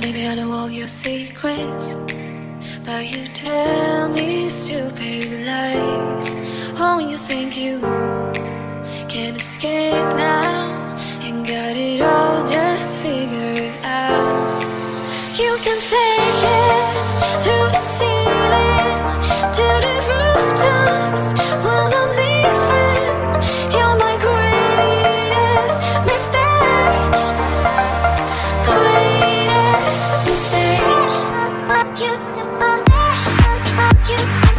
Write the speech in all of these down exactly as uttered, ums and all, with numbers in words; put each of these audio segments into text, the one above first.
Maybe I know all your secrets, but you tell me stupid lies. Oh, you think you can escape now and got it all just figured out. You can fake it through the ceiling to the rooftops while I'm leaving. You're my greatest mistake, greatest mistake. Fuck you, fuck you, fuck you,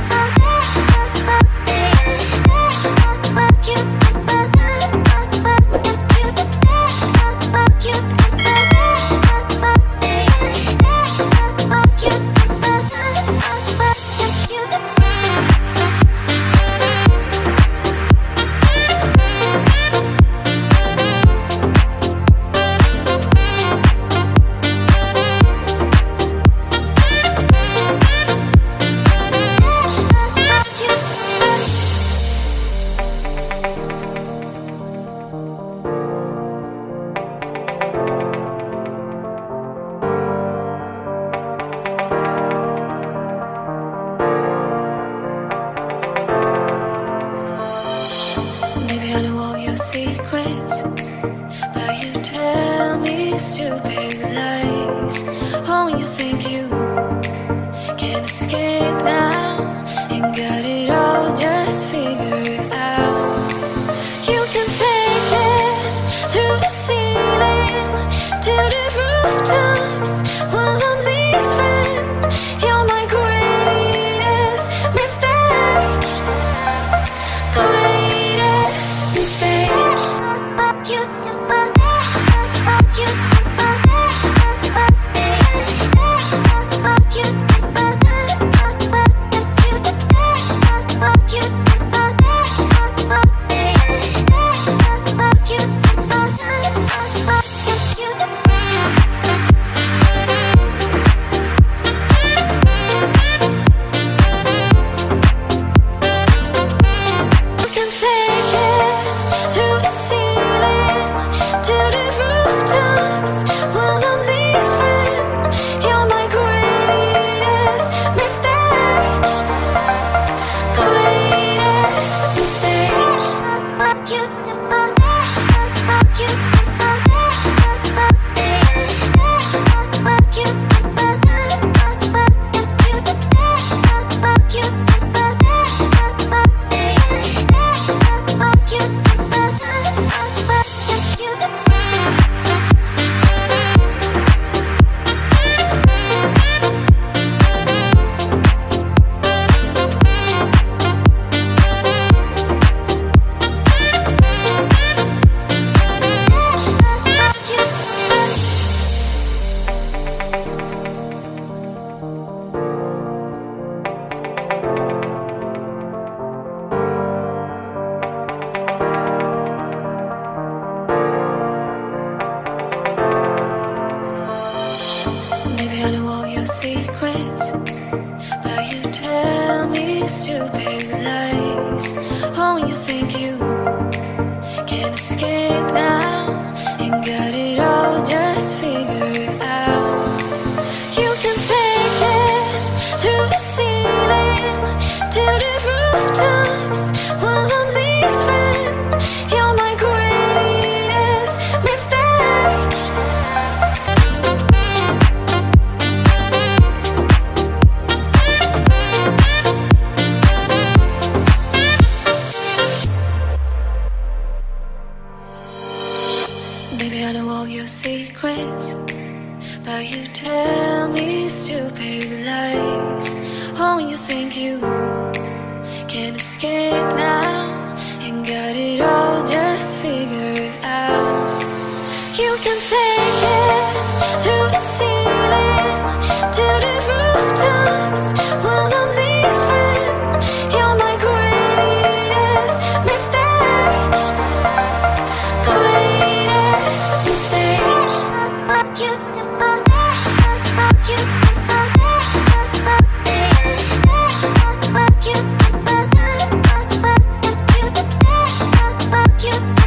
fuck you.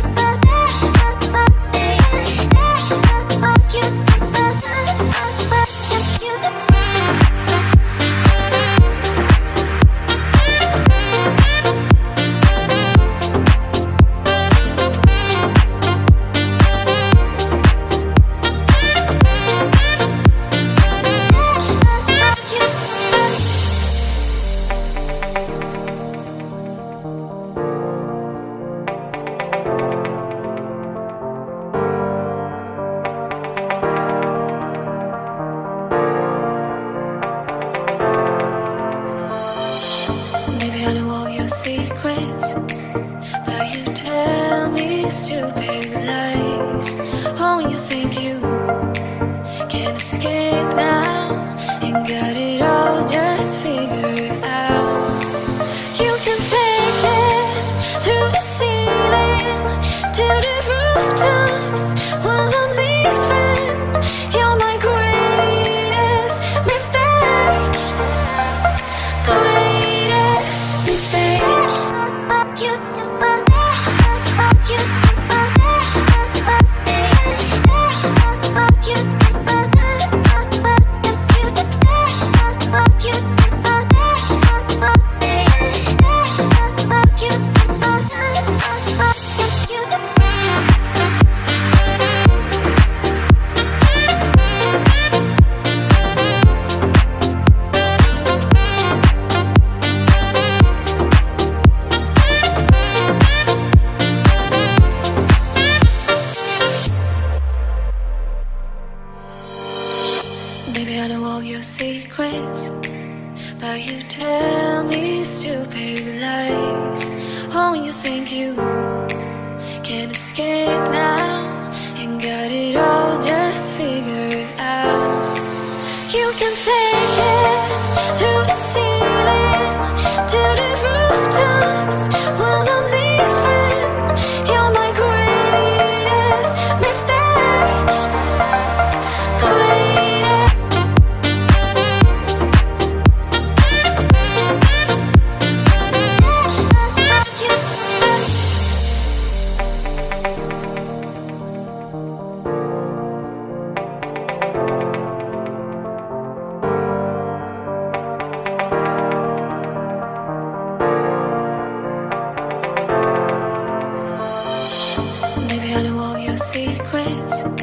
Bye. secrets, but you tell me stupid lies. Oh, you think you can escape now and got it all just figured out. You can fake it through the ceiling to the rooftops while I'm leaving. You're my greatest mistake. Greatest. Maybe I know all your secrets,